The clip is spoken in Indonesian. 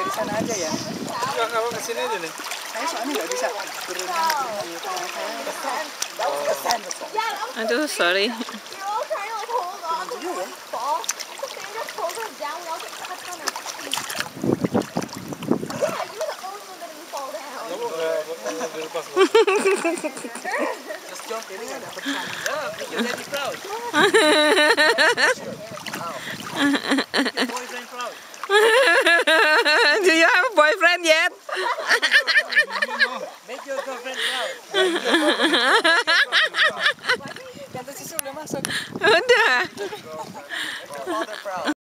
di sana aja ya. Enggak apa kesini aja nih. Saya soalnya nggak bisa berenang. Aduh, sorry. Ini nggak dapet proud. Do you have a boyfriend yet? Make your girlfriend proud. Kata susu udah masuk. Udah. Father proud.